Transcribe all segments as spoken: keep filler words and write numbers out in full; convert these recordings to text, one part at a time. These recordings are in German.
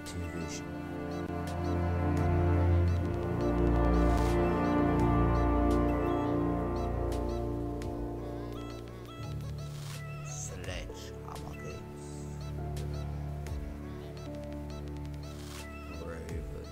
Activision. Sledgehammer Games. Raven.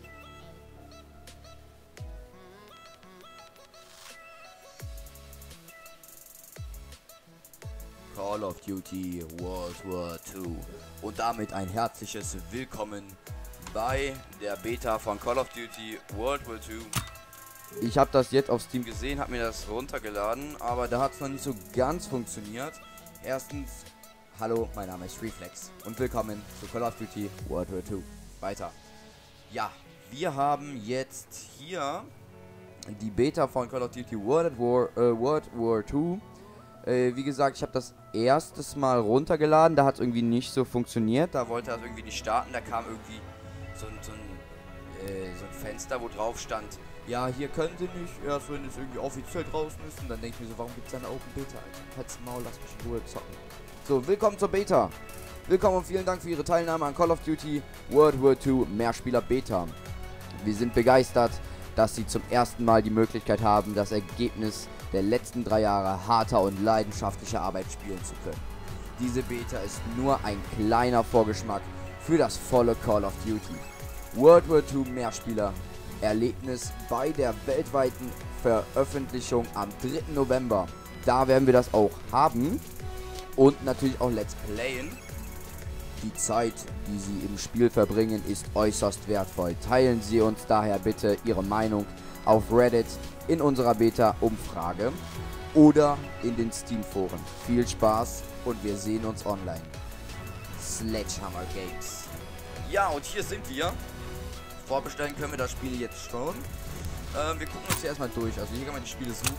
Call of Duty World War zwei. Und damit ein herzliches Willkommen bei der Beta von Call of Duty World War zwei. Ich habe das jetzt auf Steam gesehen, habe mir das runtergeladen, aber da hat es noch nicht so ganz funktioniert. Erstens, hallo, mein Name ist Reflex und willkommen zu Call of Duty World War zwei. Weiter. Ja, wir haben jetzt hier die Beta von Call of Duty World War, äh, World War zwei. Äh, wie gesagt, ich habe das erstes Mal runtergeladen, da hat es irgendwie nicht so funktioniert. Da wollte das irgendwie nicht starten, da kam irgendwie so ein, so ein, äh, so ein Fenster, wo drauf stand, ja, hier können sie nicht, erst wenn es irgendwie offiziell draußen ist. Und dann denke ich mir so, warum gibt es eine Open Beta, Alter? Halt's Maul, lass mich in Ruhe zocken. So, willkommen zur Beta. Willkommen und vielen Dank für Ihre Teilnahme an Call of Duty World War zwei Mehrspieler Beta. Wir sind begeistert, dass Sie zum ersten Mal die Möglichkeit haben, das Ergebnis der letzten drei Jahre harter und leidenschaftlicher Arbeit spielen zu können. Diese Beta ist nur ein kleiner Vorgeschmack für das volle Call of Duty. World War zwei Mehrspieler Erlebnis bei der weltweiten Veröffentlichung am dritten November. Da werden wir das auch haben und natürlich auch Let's Playen. Die Zeit, die Sie im Spiel verbringen, ist äußerst wertvoll. Teilen Sie uns daher bitte Ihre Meinung auf Reddit, in unserer Beta-Umfrage oder in den Steam-Foren. Viel Spaß und wir sehen uns online. Sledgehammer Games. Ja, und hier sind wir. Vorbestellen können wir das Spiel jetzt schon. Ähm, wir gucken uns hier erstmal durch. Also hier kann man die Spiele suchen.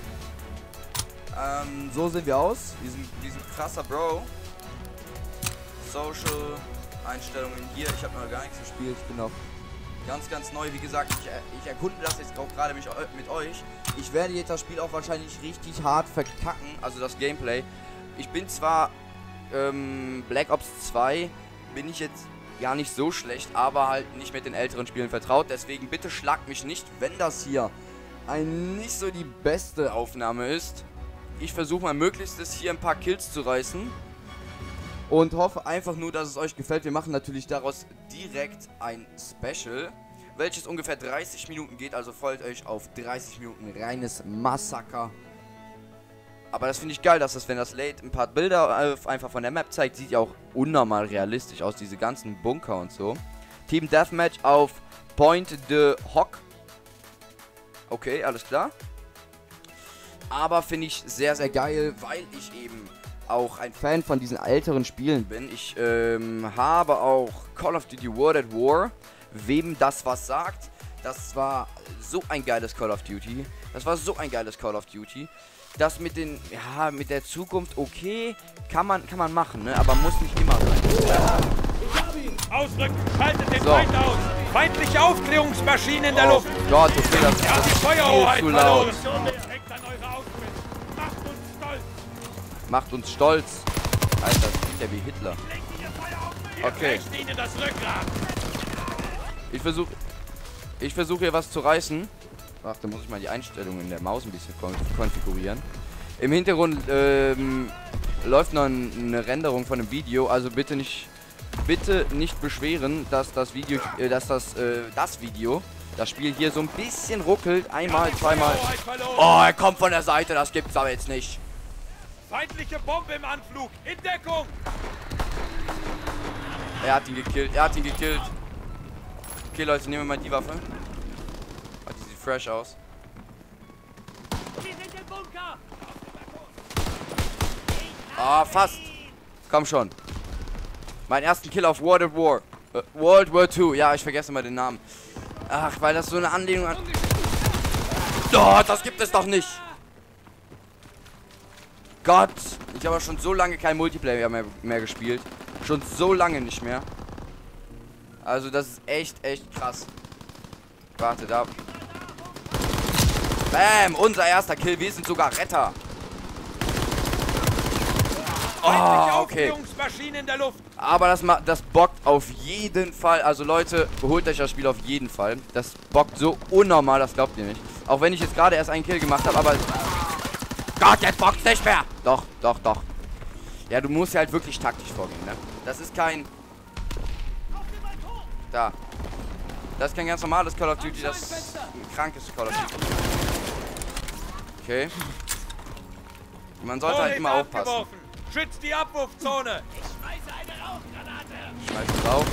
Ähm, so sehen wir aus. Wir sind, wir sind krasser Bro. Social Einstellungen hier. Ich habe noch gar nichts gespielt. Ich bin noch ganz, ganz neu. Wie gesagt, ich, ich erkunde das jetzt auch gerade mit euch. Ich werde jetzt das Spiel auch wahrscheinlich richtig hart verkacken. Also das Gameplay. Ich bin zwar ähm, Black Ops zwei bin ich jetzt gar nicht so schlecht, aber halt nicht mit den älteren Spielen vertraut. Deswegen bitte schlagt mich nicht, wenn das hier ein nicht so die beste Aufnahme ist. Ich versuche mal möglichstes hier ein paar Kills zu reißen. Und hoffe einfach nur, dass es euch gefällt. Wir machen natürlich daraus direkt ein Special, welches ungefähr dreißig Minuten geht. Also folgt euch auf dreißig Minuten reines Massaker. Aber das finde ich geil, dass das, wenn das lädt, ein paar Bilder äh, einfach von der Map zeigt. Sieht ja auch unnormal realistisch aus, diese ganzen Bunker und so. Team Deathmatch auf Point de Hoc. Okay, alles klar. Aber finde ich sehr, sehr geil, weil ich eben auch ein Fan von diesen älteren Spielen bin. Ich ähm, habe auch Call of Duty World at War. Wem das was sagt, das war so ein geiles Call of Duty. Das war so ein geiles Call of Duty. Das mit den, ja, mit der Zukunft, okay, kann man, kann man machen, ne? Aber muss nicht immer sein. Ausrücken, schaltet den So. Feind aus. Feindliche Aufklärungsmaschinen in der Oh Luft. Gott, okay, das, Ja, das die ist Feuerhoheit viel zu laut. verloren. Denkt an eure Ausbildung. Macht uns stolz. Macht uns stolz. Alter, das klingt ja wie Hitler. Lenkt ihr Feuer auf mir. Okay. Brecht ihnen das Rückgrat. Ich versuche ich versuche hier was zu reißen. Ach, da muss ich mal die Einstellungen der Maus ein bisschen kon konfigurieren. Im Hintergrund ähm, läuft noch ein, eine Renderung von einem Video, also bitte nicht bitte nicht beschweren, dass das Video äh, dass das äh, das Video, das Spiel hier so ein bisschen ruckelt, einmal, zweimal. Oh, er kommt von der Seite, das gibt's aber jetzt nicht. Feindliche Bombe im Anflug. In Deckung. Er hat ihn gekillt, er hat ihn gekillt. Okay, Leute, nehmen wir mal die Waffe. Oh, die sieht fresh aus. Sie sind im Bunker. Ah, fast. Komm schon. Mein ersten Kill auf World at War. Äh, World War zwei. Ja, ich vergesse mal den Namen. Ach, weil das so eine Anlehnung an... Oh, das gibt es doch nicht. Gott. Ich habe schon so lange kein Multiplayer mehr, mehr gespielt. Schon so lange nicht mehr. Also das ist echt, echt krass. Warte, da. Bam, unser erster Kill. Wir sind sogar Retter. Oh, okay. Aufklärungsmaschine in der Luft. Aber das, das bockt auf jeden Fall. Also Leute, holt euch das Spiel auf jeden Fall. Das bockt so unnormal, das glaubt ihr nicht. Auch wenn ich jetzt gerade erst einen Kill gemacht habe, aber... Gott, jetzt bockt's nicht mehr. Doch, doch, doch. Ja, du musst ja halt wirklich taktisch vorgehen, ne? Das ist kein... Da. Das ist kein ganz normales Call of Duty, das ist ein krankes Call of Duty. Okay. Man sollte halt immer aufpassen. Schützt die Abwurfzone. Ich schmeiße eine Rauchgranate. Schmeiß es auf.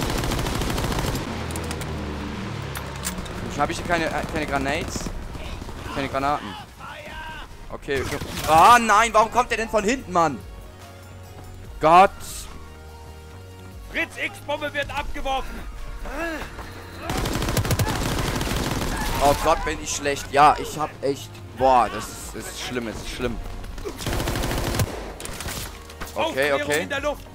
Habe ich hier keine, äh, keine Grenades? Keine Granaten. Okay, okay. Ah, nein, warum kommt der denn von hinten, Mann? Gott. Fritz X-Bombe wird abgeworfen. Oh Gott, bin ich schlecht. Ja, ich hab echt... Boah, das ist, ist schlimm, es ist schlimm. Okay, okay. In der Luft.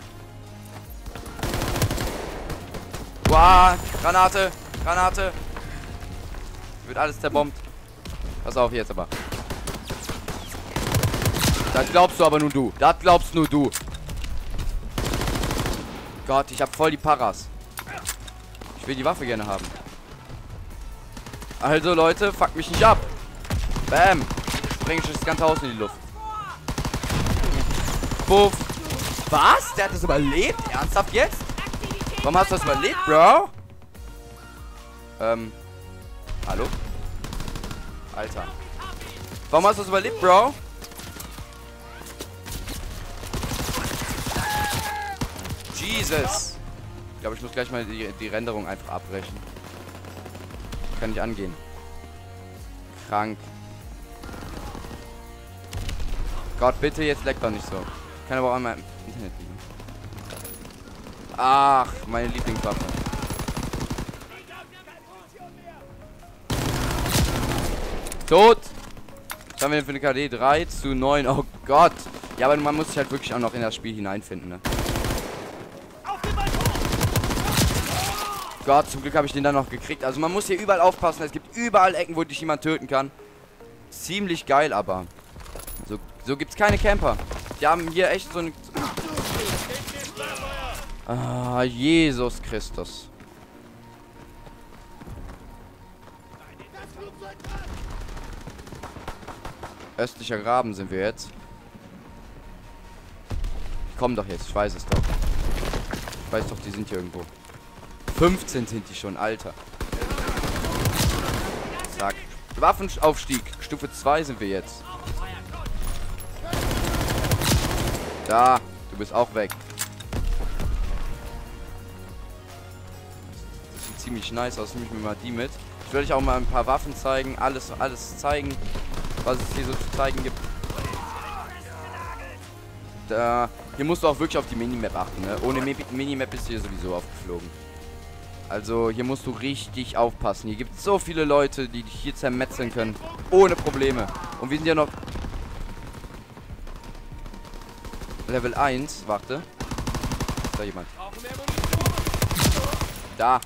Boah, Granate, Granate. Wird alles zerbombt. Pass auf jetzt aber. Das glaubst du aber nur du. Das glaubst nur du. Gott, ich hab voll die Paras. Ich will die Waffe gerne haben. Also Leute, fuck mich nicht ab. Bam. Bring ich das ganze Haus in die Luft. Puff. Was? Der hat das überlebt? Ernsthaft jetzt? Warum hast du das überlebt, Bro? Ähm. Hallo? Alter. Warum hast du das überlebt, Bro? Jesus. Ich glaube, ich muss gleich mal die, die Renderung einfach abbrechen. Kann nicht angehen. Krank. Gott, bitte, jetzt leckt doch nicht so. Kann aber auch einmal im Internet liegen. Ach, meine Lieblingswaffe. Tot! Was haben wir denn für eine K D? drei zu neun. Oh Gott. Ja, aber man muss sich halt wirklich auch noch in das Spiel hineinfinden, ne? Gott, zum Glück habe ich den dann noch gekriegt. Also man muss hier überall aufpassen. Es gibt überall Ecken, wo dich jemand töten kann. Ziemlich geil, aber. So, so gibt es keine Camper. Die haben hier echt so eine... Ah, Jesus Christus. Östlicher Graben sind wir jetzt. Die kommen doch jetzt, ich weiß es doch. Ich weiß doch, die sind hier irgendwo. fünfzehn sind die schon, Alter. Zack. Waffenaufstieg. Stufe zwei sind wir jetzt. Da, du bist auch weg. Das sieht ziemlich nice aus. Nehme ich mir mal die mit. Ich will euch auch mal ein paar Waffen zeigen. Alles, alles zeigen, was es hier so zu zeigen gibt. Da, hier musst du auch wirklich auf die Minimap achten, ne? Ohne Mi Minimap bist du hier sowieso aufgeflogen. Also hier musst du richtig aufpassen. Hier gibt es so viele Leute, die dich hier zermetzeln können. Ohne Probleme. Und wir sind ja noch... Level eins. Warte. Ist da jemand? Da.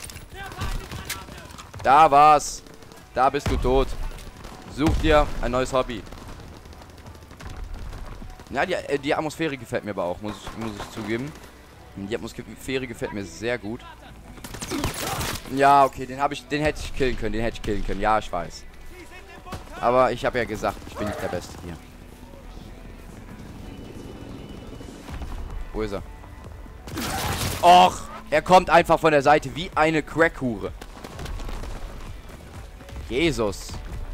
Da war's. Da bist du tot. Such dir ein neues Hobby. Ja, die, die Atmosphäre gefällt mir aber auch, muss ich, muss ich zugeben. Die Atmosphäre gefällt mir sehr gut. Ja, okay, den habe ich, den hätte ich killen können, den hätte ich killen können. Ja, ich weiß. Aber ich habe ja gesagt, ich bin nicht der Beste hier. Wo ist er? Och, er kommt einfach von der Seite wie eine Crackhure. Jesus.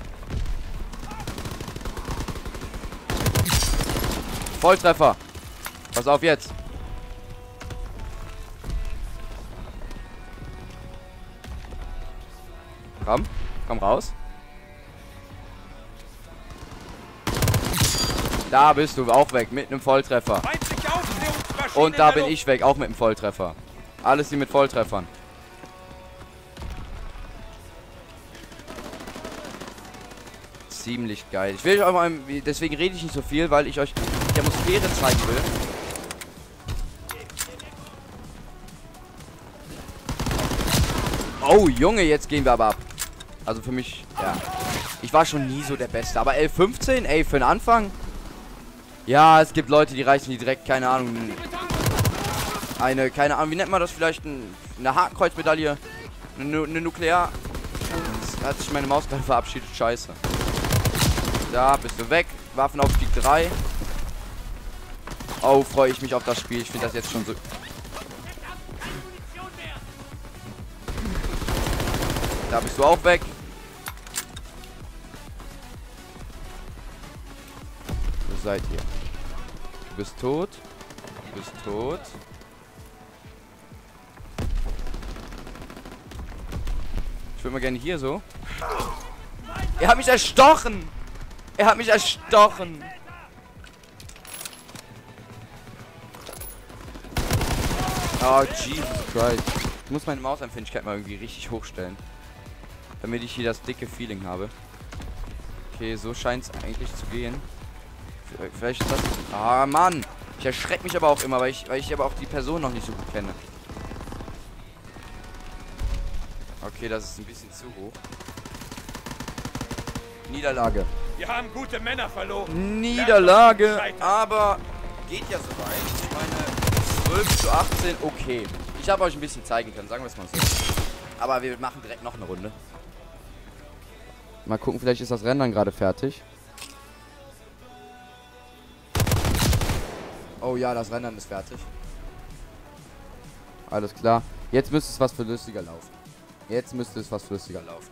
Volltreffer. Pass auf jetzt. Komm, komm raus. Da bist du auch weg, mit einem Volltreffer. Und da bin ich weg, auch mit einem Volltreffer. Alles hier mit Volltreffern. Ziemlich geil. Ich will euch mal, deswegen rede ich nicht so viel, weil ich euch die Atmosphäre zeigen will. Oh, Junge, jetzt gehen wir aber ab. Also für mich, ja. Ich war schon nie so der Beste. Aber L fünfzehn, ey, für den Anfang. Ja, es gibt Leute, die reißen die direkt, keine Ahnung, eine, keine Ahnung, wie nennt man das, vielleicht ein, eine Hakenkreuzmedaille, eine, eine Nuklear... Da hat sich meine Maus gerade verabschiedet, scheiße. Da bist du weg, Waffenaufstieg drei. Oh, freue ich mich auf das Spiel, ich finde das jetzt schon so... Da bist du auch weg. Wo seid ihr? Du bist tot. Du bist tot. Ich würde mal gerne hier so. Er hat mich erstochen. Er hat mich erstochen. Oh, Jesus Christ. Ich muss meine Mausempfindlichkeit mal irgendwie richtig hochstellen. Damit ich hier das dicke Feeling habe. Okay, so scheint es eigentlich zu gehen. Vielleicht ist das... Ah, Mann. Ich erschrecke mich aber auch immer, weil ich, weil ich aber auch die Person noch nicht so gut kenne. Okay, das ist ein bisschen zu hoch. Niederlage. Wir haben gute Männer verloren. Niederlage, aber geht ja soweit. Ich meine, zwölf zu achtzehn, okay. Ich habe euch ein bisschen zeigen können, sagen wir es mal so. Aber wir machen direkt noch eine Runde. Mal gucken, vielleicht ist das Rennen dann gerade fertig. Oh ja, das Rennen ist fertig. Alles klar. Jetzt müsste es was flüssiger laufen. Jetzt müsste es was flüssiger laufen.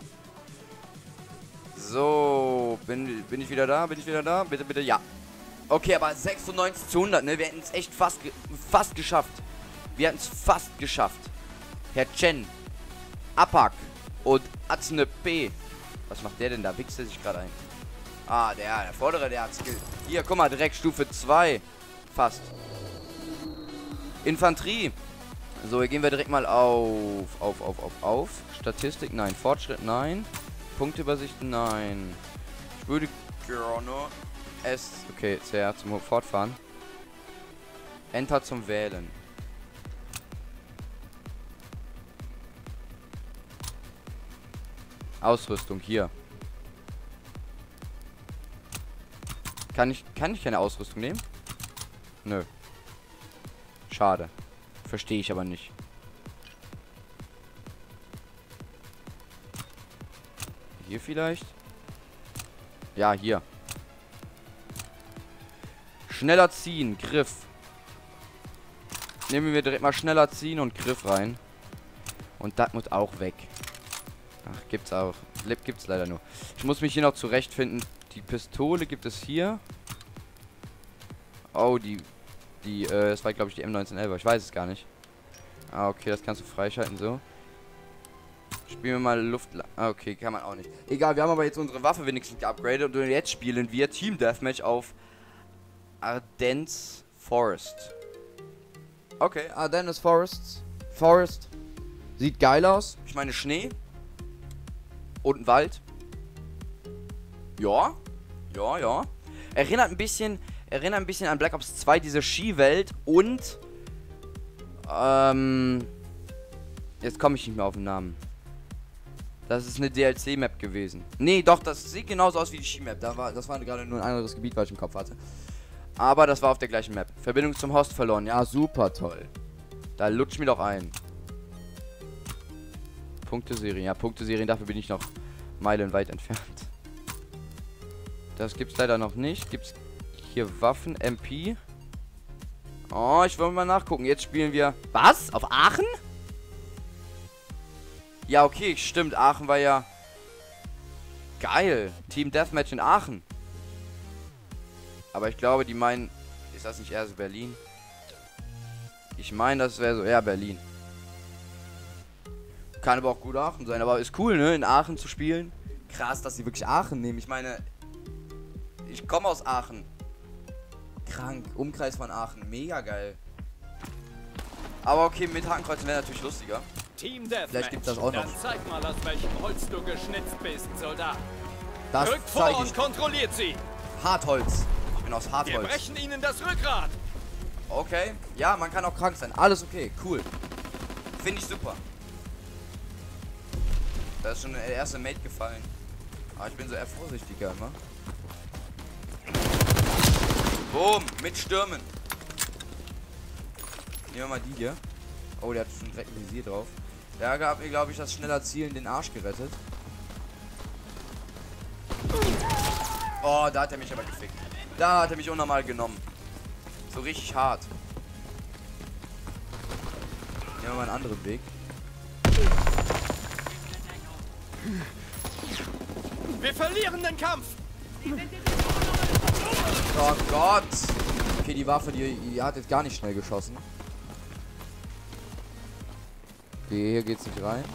So, bin, bin ich wieder da? Bin ich wieder da? Bitte, bitte, ja. Okay, aber sechsundneunzig zu hundert, ne? Wir hätten es echt fast, ge fast geschafft. Wir hätten es fast geschafft. Herr Chen, Apak und Atzne P. Was macht der denn da? Wichst er sich gerade ein? Ah, der, der Vordere, der hat Skill. Hier, guck mal, direkt Stufe zwei. Fast. Infanterie. So, hier gehen wir direkt mal auf, auf, auf, auf, auf. Statistik, nein. Fortschritt, nein. Punktübersicht, nein. Ich würde gerne es... Okay, C R zum Fortfahren. Enter zum Wählen. Ausrüstung, hier. Kann ich, kann ich keine Ausrüstung nehmen? Nö. Schade. Verstehe ich aber nicht. Hier vielleicht? Ja, hier. Schneller ziehen, Griff. Nehmen wir direkt mal schneller ziehen und Griff rein. Und das muss auch weg. Ach, gibt's auch. Lip gibt's leider nur. Ich muss mich hier noch zurechtfinden. Die Pistole gibt es hier. Oh, die... Die, äh, das war glaube ich die M neunzehnelf. Ich weiß es gar nicht. Ah, okay, das kannst du freischalten, so. Spielen wir mal Luft... Ah, okay, kann man auch nicht. Egal, wir haben aber jetzt unsere Waffe wenigstens geupgradet. Und jetzt spielen wir Team Deathmatch auf Ardennes Forest. Okay, Ardennes Forest. Forest. Sieht geil aus. Ich meine Schnee. Und ein Wald. Ja. Ja, ja. Erinnert ein bisschen... Erinnert ein bisschen an Black Ops zwei, diese Skiwelt. Und... Ähm... Jetzt komme ich nicht mehr auf den Namen. Das ist eine D L C-Map gewesen. Nee, doch, das sieht genauso aus wie die Ski-Map. Da war, das war gerade nur ein anderes Gebiet, was ich im Kopf hatte. Aber das war auf der gleichen Map. Verbindung zum Host verloren. Ja, super toll. Da lutscht mir doch ein. Punkteserien. Ja, Punkteserien, dafür bin ich noch meilenweit entfernt. Das gibt's leider noch nicht. Gibt's hier Waffen, M P? Oh, ich will mal nachgucken. Jetzt spielen wir... Was? Auf Aachen? Ja, okay, stimmt. Aachen war ja... Geil. Team Deathmatch in Aachen. Aber ich glaube, die meinen... Ist das nicht eher so Berlin? Ich meine, das wäre so eher Berlin. Kann aber auch gut Aachen sein. Aber ist cool, ne? In Aachen zu spielen. Krass, dass sie wirklich Aachen nehmen. Ich meine... Ich komme aus Aachen. Krank. Umkreis von Aachen. Mega geil. Aber okay, mit Hakenkreuzen wäre natürlich lustiger. Team Deathmatch. Vielleicht gibt das auch noch. Dann zeig mal, aus welchem Holz du geschnitzt bist, Soldat. Das Rückt vor zeige und ich. kontrolliert sie. Hartholz. Ich bin aus Wir Hartholz. brechen ihnen das Rückgrat. Okay. Ja, man kann auch krank sein. Alles okay. Cool. Finde ich super. Da ist schon der erste Mate gefallen. Aber ich bin so eher vorsichtiger immer. Boom, mit Stürmen. Nehmen wir mal die hier. Oh, der hat schon direkt ein Visier drauf. Der hat mir, glaube ich, das schneller Zielen den Arsch gerettet. Oh, da hat er mich aber gefickt. Da hat er mich unnormal genommen. So richtig hart. Nehmen wir mal einen anderen Weg. Wir verlieren den Kampf. Oh Gott. Okay, die Waffe, die, die hat jetzt gar nicht schnell geschossen. Okay, hier geht's nicht rein.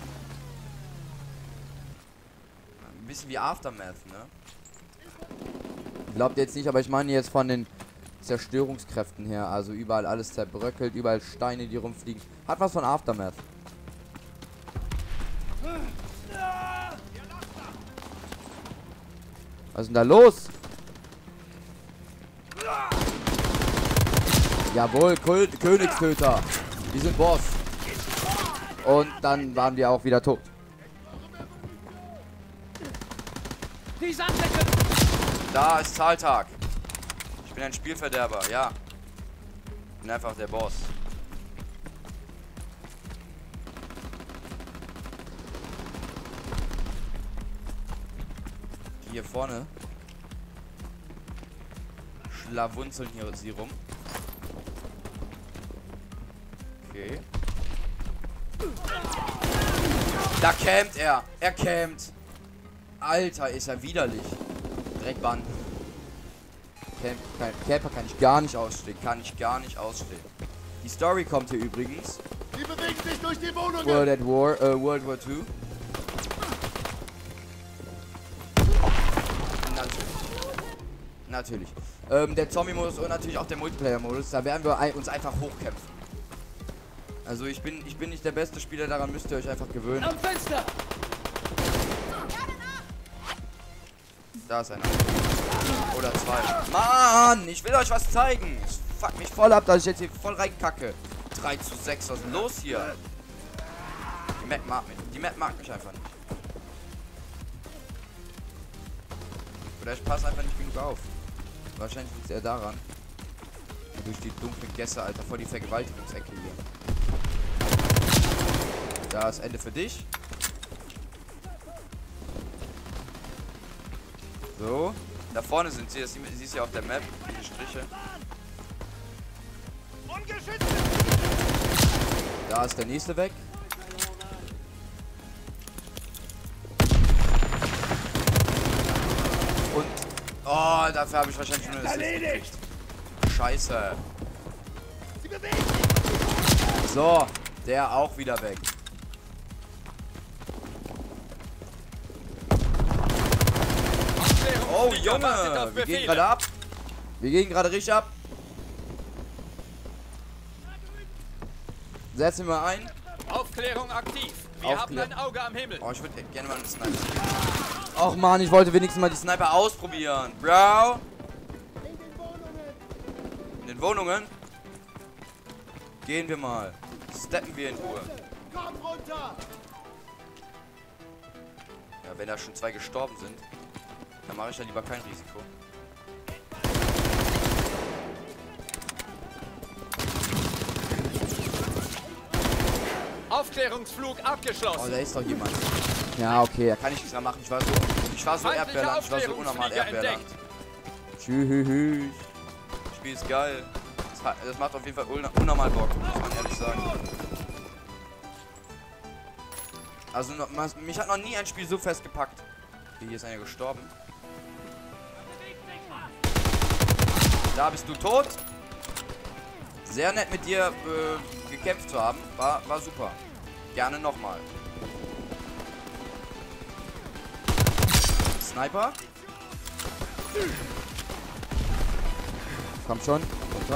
Ein bisschen wie Aftermath, ne? Glaubt jetzt nicht, aber ich meine jetzt von den Zerstörungskräften her. Also überall alles zerbröckelt, überall Steine, die rumfliegen. Hat was von Aftermath. Was ist denn da los? Jawohl, Kö Königstöter. Die sind Boss. Und dann waren wir auch wieder tot. Da ist Zahltag. Ich bin ein Spielverderber, ja. Ich bin einfach der Boss. Hier vorne schlawunzeln hier sie rum. Okay. Da campt er. Er campt. Alter, ist er widerlich. Dreckbann. Camp, kann, Camper kann ich gar nicht ausstehen. Kann ich gar nicht ausstehen. Die Story kommt hier übrigens. Die bewegen sich durch die Wohnung. World at War, äh, World War Two. Natürlich. Natürlich. Ähm, der Zombie-Modus und natürlich auch der Multiplayer-Modus. Da werden wir ein, uns einfach hochkämpfen. Also ich bin, ich bin nicht der beste Spieler, daran müsst ihr euch einfach gewöhnen. Am Fenster! Da ist einer. Oder zwei. Mann, ich will euch was zeigen. Es fuckt mich voll ab, dass ich jetzt hier voll reinkacke. drei zu sechs, was ist denn los hier? Die Map mag mich, die Map mag mich einfach nicht. Oder ich passe einfach nicht genug auf. Wahrscheinlich liegt es eher daran. Durch die dunklen Gässe, Alter, vor die Vergewaltigungsecke hier. Da ist Ende für dich. So. Da vorne sind sie, das siehst du ja auf der Map, die Striche. Da ist der nächste weg. Und oh, dafür habe ich wahrscheinlich schon das erledigt. Scheiße. So, der auch wieder weg. Oh Junge, wir gehen gerade ab. Wir gehen gerade richtig ab. Setzen wir mal ein. Aufklärung aktiv. Wir haben ein Auge am Himmel. Oh, ich würde gerne mal einen Sniper. Och man, ich wollte wenigstens mal die Sniper ausprobieren. Bro. In den Wohnungen. Gehen wir mal. Steppen wir in Ruhe. Ja, wenn da schon zwei gestorben sind, dann mache ich ja lieber kein Risiko. Aufklärungsflug abgeschlossen. Oh, da ist doch jemand. Ja, okay, da kann ich nichts mehr machen. Ich war so, ich war so Erdbeerland, ich war so unnormal Erdbeerland. Tschüss. Das Spiel ist geil. Das, hat, das macht auf jeden Fall unnormal Bock, muss man ehrlich sagen. Also, mich hat noch nie ein Spiel so festgepackt. Okay, hier ist einer gestorben. Da bist du tot. Sehr nett mit dir äh, gekämpft zu haben. War, war super. Gerne nochmal. Sniper. Komm schon. Runter.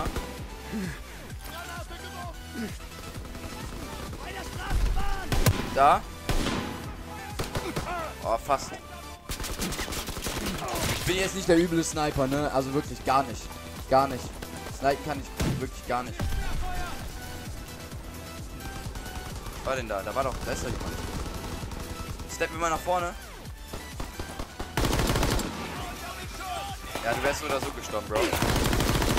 Da. Oh, fast. Ich bin jetzt nicht der üble Sniper, ne? Also wirklich gar nicht. Gar nicht. Snipen kann ich wirklich gar nicht. Was war denn da? Da war doch... Da ist doch jemand. Steppen wir mal nach vorne. Ja, du wärst so oder so gestorben, Bro.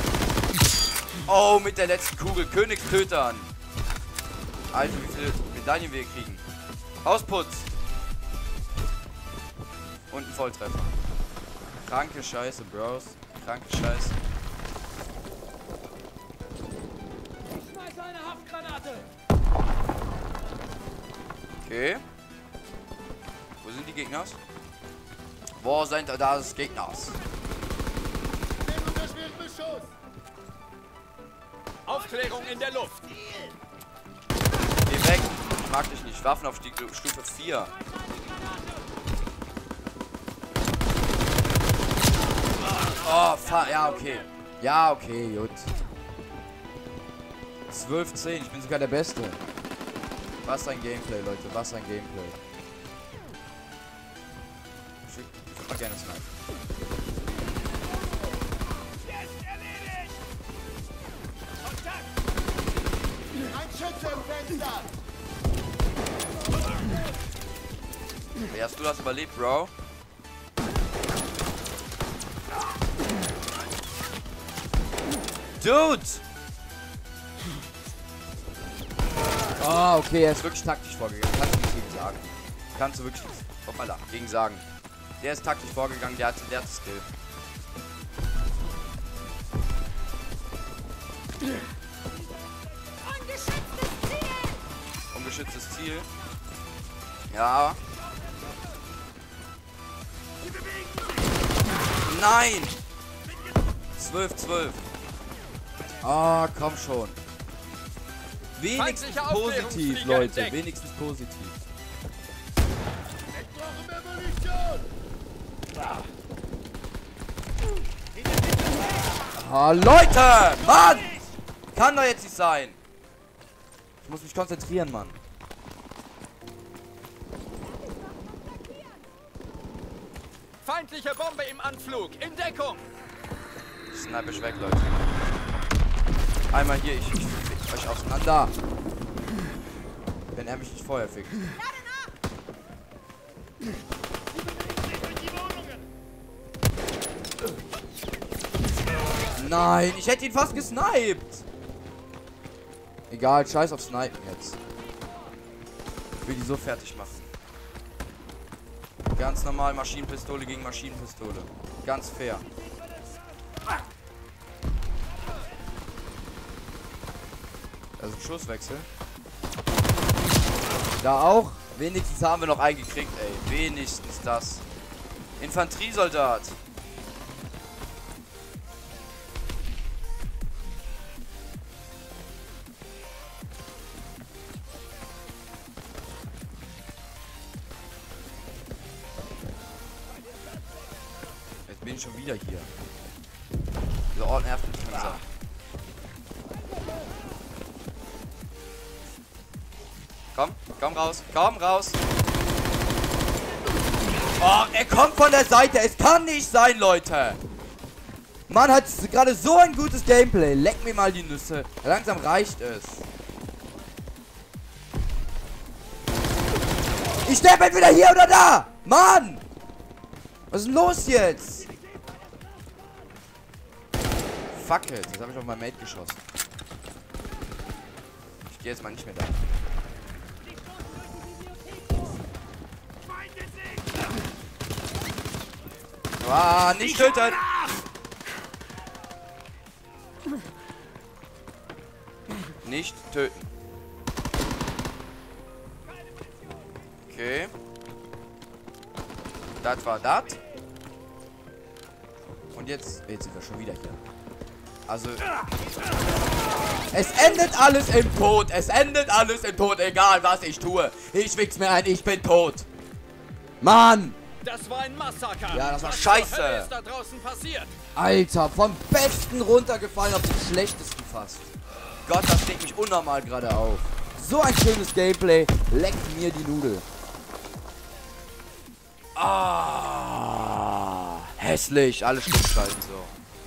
Oh, mit der letzten Kugel. Königstötern. Alter, wie viele Medaillen wir kriegen. Hausputz. Und ein Volltreffer. Kranke Scheiße, Bros. Kranke Scheiße. Schmeiß eine Haftgranate! Okay. Wo sind die Gegner? Wo sind da das Gegners? Neben unter schweren Beschuss. Aufklärung in der Luft. Geh weg. Ich mag dich nicht. Waffenaufstieg Stufe vier. Oh, fahr. Ja, okay. Ja, okay, gut. zwölf zehn. Ich bin sogar der Beste. Was ein Gameplay, Leute. Was ein Gameplay. Ich würde würd mal gerne snipen. Ein Schütze im Fenster. Wie hast du das überlebt, Bro? Dude! Ah, okay, er ist wirklich taktisch vorgegangen. Kannst du nichts gegen sagen. Kannst du wirklich nichts hoppala, gegen sagen. Der ist taktisch vorgegangen, der hat, der hat Skill. Ungeschütztes Ziel! Ungeschütztes Ziel. Ja. Nein! zwölf zwölf. Ah, komm schon. Wenigstens Feindlicher positiv, Aufklärungsflieger Leute. entdeckt. Wenigstens positiv. Ich brauche mehr Munition. Ah, Leute! Mann! Kann doch jetzt nicht sein. Ich muss mich konzentrieren, Mann. Feindliche Bombe im Anflug. In Deckung. Sniper ich weg, Leute. Einmal hier, ich, ich fick euch auseinander. Wenn er mich nicht vorher fickt. Nein, ich hätte ihn fast gesniped. Egal, scheiß auf Snipen jetzt. Ich will die so fertig machen. Ganz normal Maschinenpistole gegen Maschinenpistole. Ganz fair. Also ein Schusswechsel. Da auch. Wenigstens haben wir noch einen gekriegt, ey. Wenigstens das. Infanteriesoldat. Jetzt bin ich schon wieder hier. Dieser Ort nervt mich langsam. Komm, komm raus, komm raus. Oh, er kommt von der Seite. Es kann nicht sein, Leute. Mann, hat gerade so ein gutes Gameplay. Leck mir mal die Nüsse. Langsam reicht es. Ich sterbe entweder hier oder da. Mann. Was ist denn los jetzt? Fuck it. Jetzt habe ich auf mein Mate geschossen. Ich gehe jetzt mal nicht mehr da. Ah, nicht töten! Nicht töten. Okay. Das war das. Und jetzt... Jetzt sind wir schon wieder hier. Also... Es endet alles im Tod. Es endet alles im Tod. Egal, was ich tue. Ich wichs mir ein. Ich bin tot. Mann! Das war ein Massaker. Ja, das war Was zur scheiße. Hölle ist da draußen passiert? Alter, vom Besten runtergefallen auf den Schlechtesten fast. Gott, das regt mich unnormal gerade auf. So ein schönes Gameplay. Leckt mir die Nudel. Ah, hässlich. Alle stummschalten so.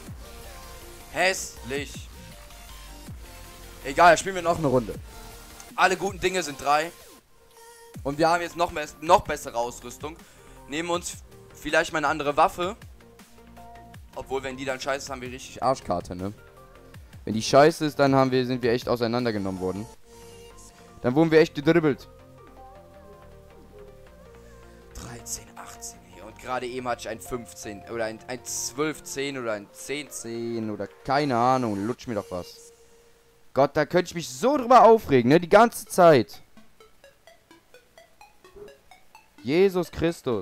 Hässlich. Egal, spielen wir noch eine Runde. Alle guten Dinge sind drei. Und wir haben jetzt noch, mehr, noch bessere Ausrüstung. Nehmen uns vielleicht mal eine andere Waffe. Obwohl, wenn die dann scheiße ist, haben wir richtig Arschkarte, ne? Wenn die scheiße ist, dann haben wir, sind wir echt auseinandergenommen worden. Dann wurden wir echt gedribbelt. dreizehn, achtzehn hier. Und gerade eben hatte ich ein fünfzehn oder ein, ein zwölf zehn oder ein zehn zehn oder keine Ahnung. Lutsch mir doch was. Gott, da könnte ich mich so drüber aufregen, ne? Die ganze Zeit. Jesus Christus.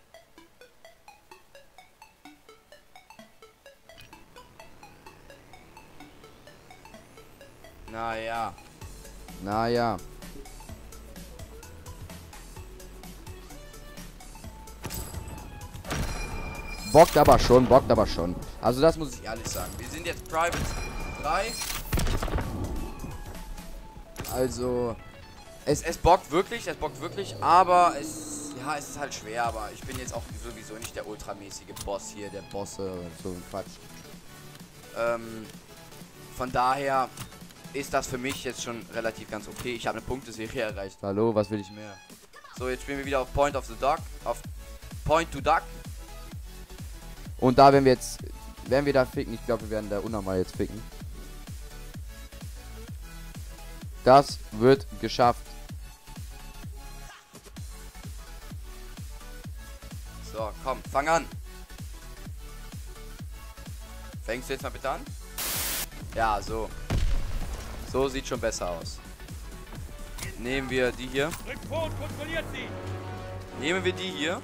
Naja. Naja. Bockt aber schon, bockt aber schon. Also das muss ich ehrlich sagen. Wir sind jetzt Private drei. Also, es, es bockt wirklich, es bockt wirklich, aber es, ja, es ist halt schwer, aber ich bin jetzt auch sowieso nicht der ultramäßige Boss hier, der Bosse und so ein Quatsch. Ähm, von daher ist das für mich jetzt schon relativ ganz okay. Ich habe eine Punkteserie erreicht. Hallo, was will ich mehr? So, jetzt spielen wir wieder auf Point of the Duck, auf Point to Duck. Und da werden wir jetzt, werden wir da ficken, ich glaube, wir werden da unnormal jetzt ficken. Das wird geschafft. So, komm, fang an. Fängst du jetzt mal bitte an? Ja, so. So sieht schon besser aus. Nehmen wir die hier. Drückt vor und kontrolliert sie. Nehmen wir die hier.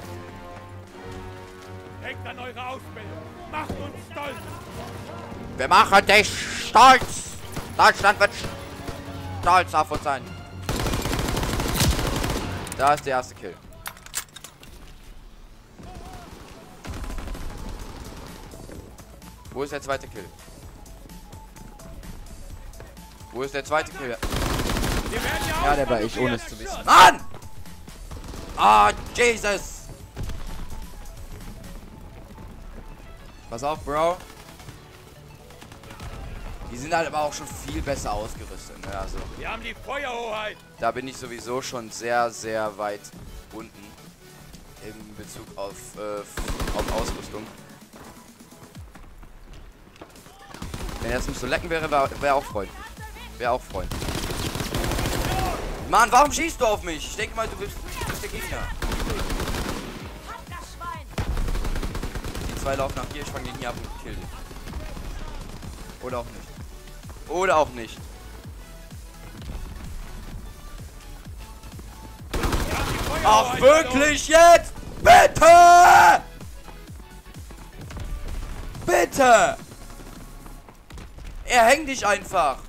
Denkt an eure Ausbildung. Macht uns stolz. Wir machen dich stolz. Deutschland wird stolz auf uns sein. Da ist der erste Kill. Wo ist der zweite Kill? Wo ist der zweite Kill? Wir werden Ja, der war ich, ohne es zu wissen. Mann! Ah, Jesus! Pass auf, Bro. Die sind halt aber auch schon viel besser ausgerüstet. Ne? Also, Wir haben die Feuerhoheit. da bin ich sowieso schon sehr, sehr weit unten. In Bezug auf, äh, auf Ausrüstung. Wenn er jetzt nicht so lecken wäre, wäre wär auch freundlich. Wäre auch freundlich. Mann, warum schießt du auf mich? Ich denke mal, du bist, du bist der Gegner. Die zwei laufen nach hier, ich fange den hier ab und kill den. Oder auch nicht. Oder auch nicht. Ach, wirklich jetzt? Bitte! Bitte! Er hängt dich einfach.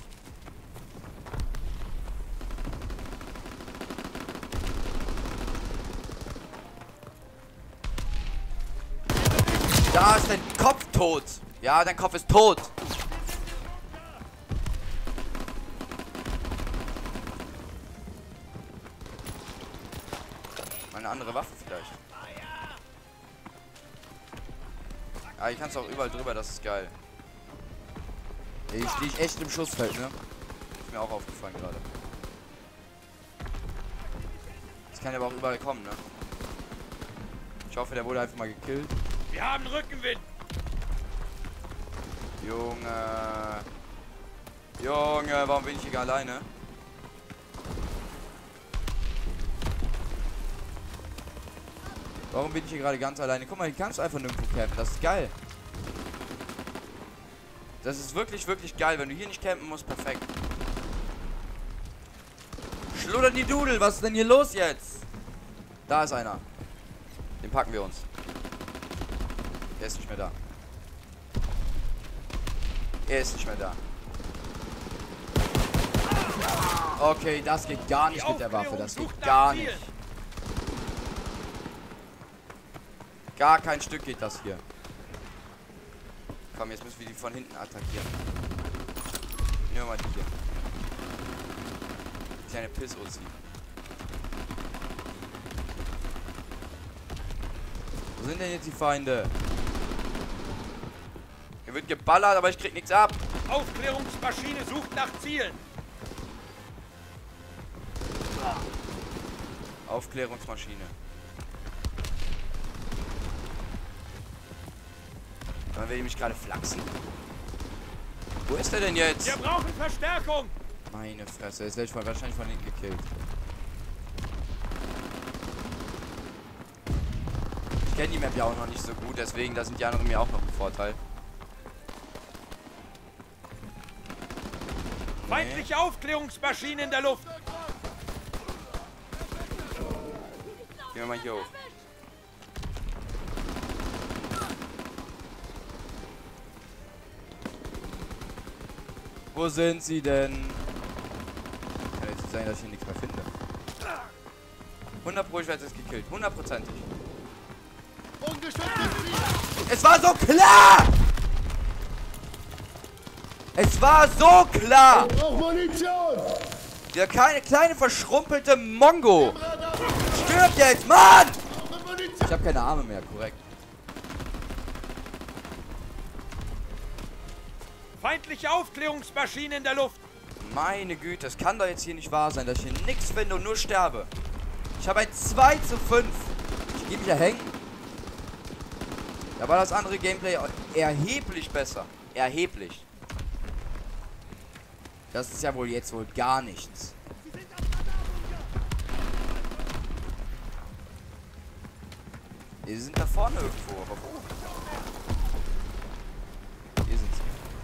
Da ist dein Kopf tot. Ja, dein Kopf ist tot. Eine andere Waffe vielleicht. Ah, hier kannst du auch überall drüber, das ist geil. Ich liege echt im Schussfeld, ne? Ist mir auch aufgefallen gerade. Das kann ja aber auch überall kommen, ne? Ich hoffe, der wurde einfach mal gekillt. Wir haben Rückenwind. Junge. Junge, warum bin ich hier alleine? Warum bin ich hier gerade ganz alleine? Guck mal, hier kannst du einfach nirgendwo campen. Das ist geil. Das ist wirklich, wirklich geil. Wenn du hier nicht campen musst, perfekt. Schluddern die Dudel, was ist denn hier los jetzt? Da ist einer. Den packen wir uns. Er ist nicht mehr da. Er ist nicht mehr da. Okay, das geht gar nicht mit der Waffe. Das geht gar nicht. Gar kein Stück geht das hier. Komm, jetzt müssen wir die von hinten attackieren. Nehmen wir mal die hier. Kleine Piss-Uzi. Wo sind denn jetzt die Feinde? Hier wird geballert, aber ich krieg nichts ab. Aufklärungsmaschine sucht nach Zielen. Aufklärungsmaschine. Dann will ich mich gerade flachsen. Wo ist er denn jetzt? Wir brauchen Verstärkung. Meine Fresse, er ist gleich wahrscheinlich von hinten gekillt. Ich kenne die Map ja auch noch nicht so gut, deswegen da sind die anderen mir auch noch ein Vorteil. Nee. Feindliche Aufklärungsmaschine in der Luft. Gehen wir mal hier hoch. Wo sind sie denn? Kann jetzt nicht sein, dass ich hier nichts mehr finde. hundert Pro, ich werde jetzt gekillt. hundertprozentig. Es war so klar! Es war so klar! Ich brauch Munition! Der kleine, kleine verschrumpelte Mongo! Stirb jetzt, Mann! Ich habe keine Arme mehr, korrekt. Feindliche Aufklärungsmaschine in der Luft. Meine Güte, das kann doch jetzt hier nicht wahr sein, dass ich hier nichts finde und nur sterbe. Ich habe ein zwei zu fünf. Ich gebe mich ja hängen. Da war das andere Gameplay erheblich besser. Erheblich. Das ist ja wohl jetzt wohl gar nichts. Die sind da vorne irgendwo, aber wo? Hier sind sie.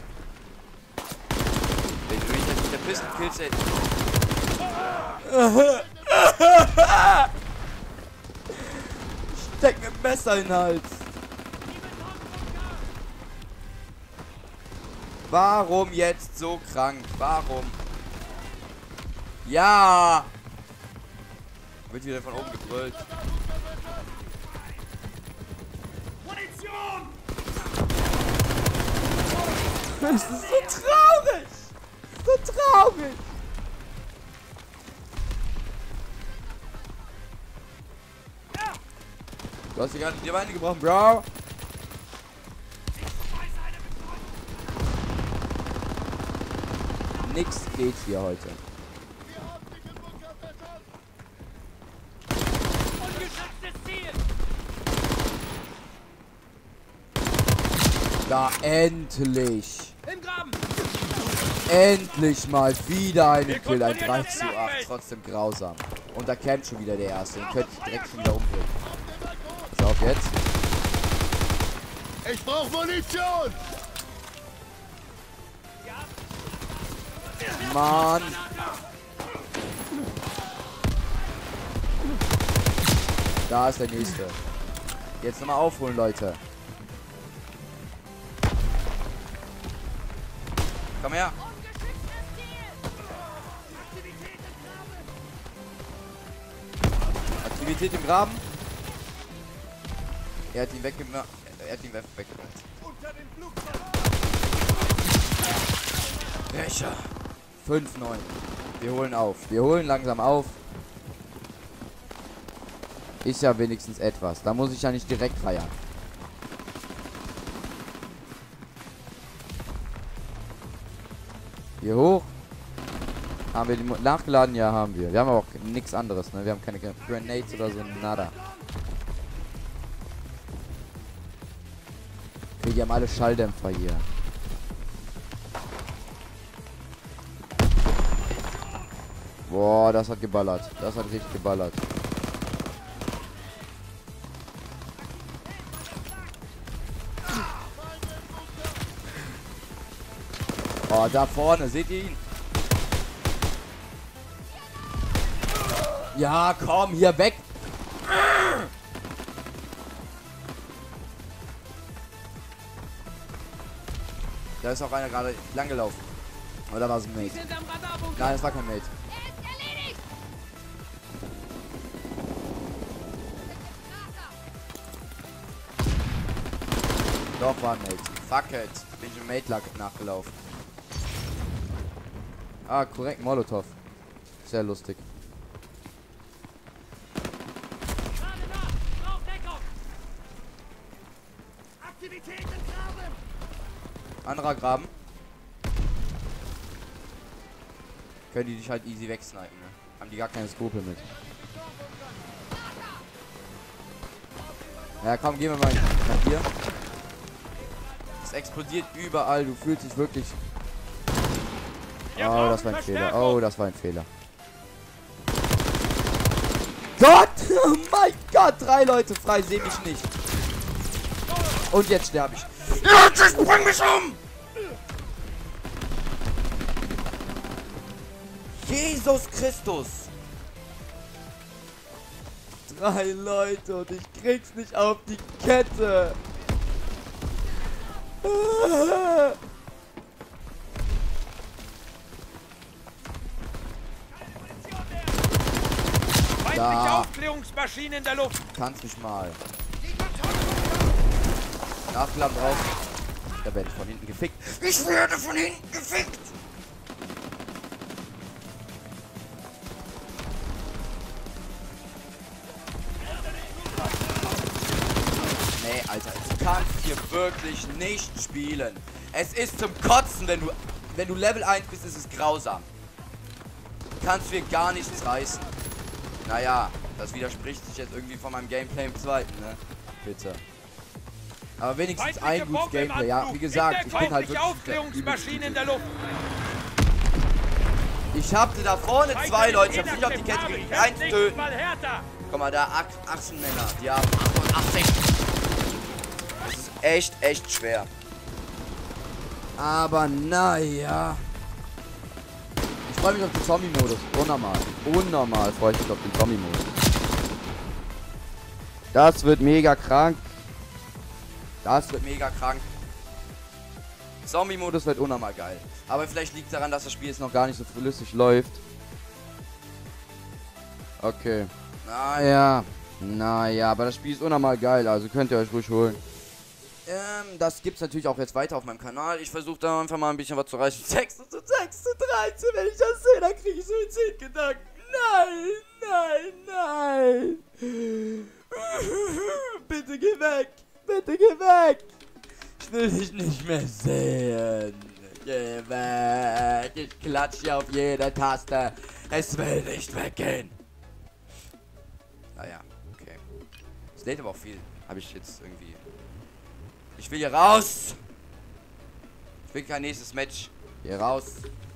Wenn du mich jetzt mit der Piste killst, ey. Steck mir ein Messer in den Hals. Warum jetzt so krank? Warum? Ja! Wird wieder von oben gebrüllt. Das ist so traurig! So traurig! Du hast dir gerade die Beine gebrochen, Bro! Nix geht hier heute. Da endlich! Im Graben! Endlich mal wieder eine Kill, ein drei zu acht, trotzdem grausam. Und da campt schon wieder der erste, den könnte ich direkt schon wieder umbringen. Pass auf jetzt. Ich brauch Munition! Mann! Da ist der nächste. Jetzt nochmal aufholen, Leute. Komm her. Aktivität im Graben. Er hat ihn weggemacht. Er hat ihn weggemacht. Welcher? fünf neun. Wir holen auf. Wir holen langsam auf. Ist ja wenigstens etwas. Da muss ich ja nicht direkt feiern. Hier hoch. Haben wir die nachgeladen? Ja, haben wir. Wir haben aber auch nichts anderes, ne? Wir haben keine Grenades oder so, nada. Okay, die haben alle Schalldämpfer hier. Boah, das hat geballert. Das hat richtig geballert. Oh, da vorne, seht ihr ihn? Ja, komm, hier weg. Da ist auch einer gerade lang gelaufen. Oder war es ein Mate? Nein, das war kein Mate. Doch, war ein Mate. Fuck it. Bin ich im Mate nachgelaufen. Ah, korrekt, Molotov. Sehr lustig. Anderer Graben. Können die dich halt easy wegsnipen, ne? Haben die gar keine Skrupel mit. Ja, komm, gehen wir mal nach hier. Es explodiert überall. Du fühlst dich wirklich Wir Oh, brauchen das war ein Fehler. Verstärkung. Oh, das war ein Fehler. Gott! Oh mein Gott! Drei Leute frei, seh mich nicht. Und jetzt sterbe ich. Jetzt, ich bring mich um! Jesus Christus! Drei Leute und ich krieg's nicht auf die Kette. Feindliche Da. Aufklärungsmaschine in der Luft. Kannst mich mal. Nachgeladen drauf. Da werde ich von hinten gefickt. Ich werde von hinten gefickt! Nee, Alter, ich kann hier wirklich nicht spielen. Es ist zum Kotzen, wenn du, wenn du Level eins bist, ist es grausam. Du kannst hier gar nichts reißen. Naja, das widerspricht sich jetzt irgendwie von meinem Gameplay im zweiten, ne? Bitte. Aber wenigstens Feindliche ein gutes Bombe im Gameplay. Ja, Anflug. wie gesagt, In ich der bin halt feindliche wirklich... Aufklärungsmaschine in der Luft. Ich hatte da vorne zwei Leute, ich hab nicht auf die Kette gekriegt, eins töten. Mal härter. Guck mal, da Ach- Achsenmänner, die haben achtundachtzig. Das ist echt, echt schwer. Aber naja. Ich freue mich auf den Zombie-Modus. Unnormal. Unnormal freue ich mich auf den Zombie-Modus. Das wird mega krank. Das wird mega krank. Zombie-Modus wird unnormal geil. Aber vielleicht liegt es daran, dass das Spiel jetzt noch gar nicht so flüssig läuft. Okay. Naja. Naja, aber das Spiel ist unnormal geil, also könnt ihr euch ruhig holen. Ähm, das gibt's natürlich auch jetzt weiter auf meinem Kanal. Ich versuche da einfach mal ein bisschen was zu reißen. sechs zu sechs zu dreizehn, wenn ich das sehe, dann kriege ich Suizidgedanken. Nein, nein, nein. Bitte geh weg. Bitte geh weg. Ich will dich nicht mehr sehen. Geh weg. Ich klatsche auf jede Taste. Es will nicht weggehen. Naja, okay. Es lädt aber auch viel. Habe ich jetzt irgendwie... Ich will hier raus. Ich will kein nächstes Match. Hier raus.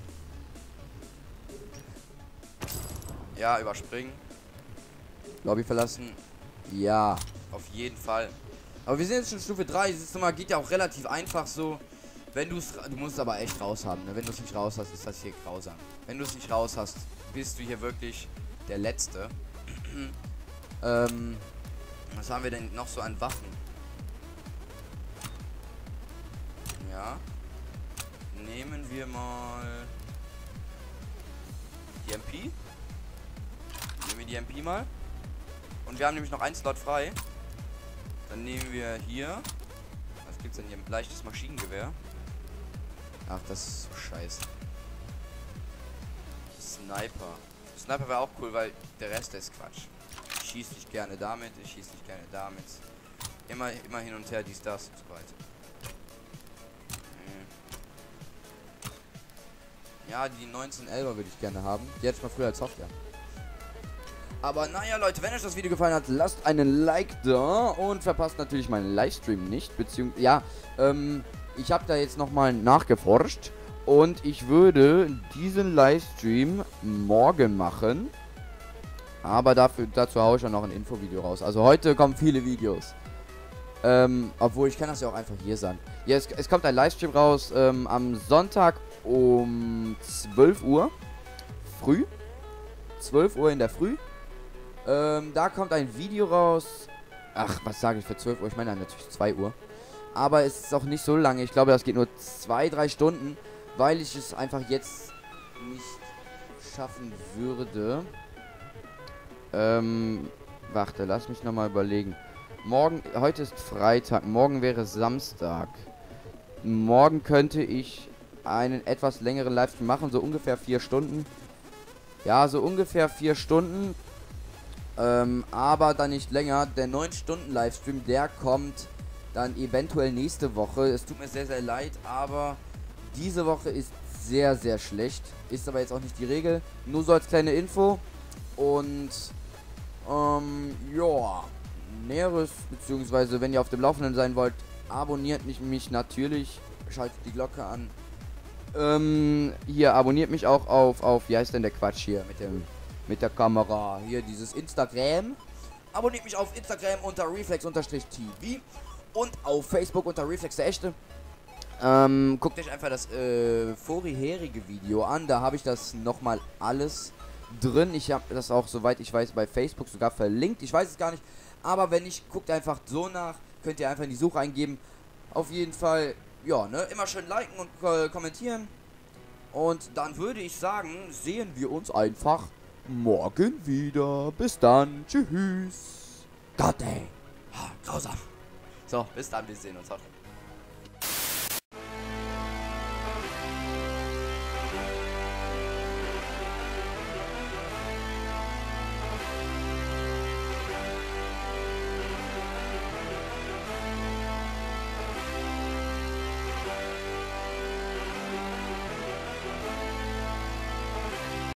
Ja, überspringen. Lobby verlassen. Ja, auf jeden Fall. Aber wir sind jetzt schon Stufe drei. Das ist mal, geht ja auch relativ einfach so. Wenn du es... Du musst es aber echt raus haben. Ne? Wenn du es nicht raus hast, ist das hier grausam. Wenn du es nicht raus hast, bist du hier wirklich der Letzte. ähm... Was haben wir denn noch so an Waffen? Ja. Nehmen wir mal... Die M P. Nehmen wir die M P mal. Und wir haben nämlich noch einen Slot frei. Dann nehmen wir hier... Was gibt's denn hier? Ein leichtes Maschinengewehr. Ach, das ist so scheiße. Sniper. Sniper wäre auch cool, weil der Rest ist Quatsch. Ich schieße nicht gerne damit, ich schieße nicht gerne damit. Immer, immer hin und her, dies, das und so weiter. Ja, die neunzehnhundertelfer würde ich gerne haben. Die hätte ich mal früher als Software. Aber naja, Leute, wenn euch das Video gefallen hat, lasst einen Like da und verpasst natürlich meinen Livestream nicht. Beziehungsweise, ja, ähm, ich habe da jetzt nochmal nachgeforscht und ich würde diesen Livestream morgen machen. Aber dafür, dazu haue ich ja noch ein Infovideo raus. Also heute kommen viele Videos. Ähm, obwohl, ich kann das ja auch einfach hier sagen. Ja, es, es kommt ein Livestream raus ähm, am Sonntag um zwölf Uhr. Früh. zwölf Uhr in der Früh. Ähm, da kommt ein Video raus. Ach, was sage ich für zwölf Uhr? Ich meine natürlich zwei Uhr. Aber es ist auch nicht so lange. Ich glaube, das geht nur zwei, drei Stunden. Weil ich es einfach jetzt nicht schaffen würde. Ähm, warte, lass mich nochmal überlegen. Morgen, heute ist Freitag, morgen wäre Samstag. Morgen könnte ich einen etwas längeren Livestream machen, so ungefähr vier Stunden. Ja, so ungefähr vier Stunden. Ähm, aber dann nicht länger. Der neun Stunden Livestream, der kommt dann eventuell nächste Woche. Es tut mir sehr, sehr leid, aber diese Woche ist sehr, sehr schlecht. Ist aber jetzt auch nicht die Regel. Nur so als kleine Info. Und, ähm, ja, Näheres, beziehungsweise wenn ihr auf dem Laufenden sein wollt, abonniert mich, mich natürlich, schaltet die Glocke an. Ähm, hier, abonniert mich auch auf, auf, wie heißt denn der Quatsch hier mit dem, mit der Kamera. Hier, dieses Instagram. Abonniert mich auf Instagram unter reflex-T V und auf Facebook unter Reflex der Echte. Ähm, guckt euch einfach das äh, vorherige Video an. Da habe ich das nochmal alles drin. Ich habe das auch, soweit ich weiß, bei Facebook sogar verlinkt. Ich weiß es gar nicht. Aber wenn nicht, guckt einfach so nach. Könnt ihr einfach in die Suche eingeben. Auf jeden Fall, ja, ne, immer schön liken und äh, kommentieren. Und dann würde ich sagen, sehen wir uns einfach morgen wieder. Bis dann. Tschüss. God damn. Ah, grausam. So, bis dann. Wir sehen uns. Haut rein.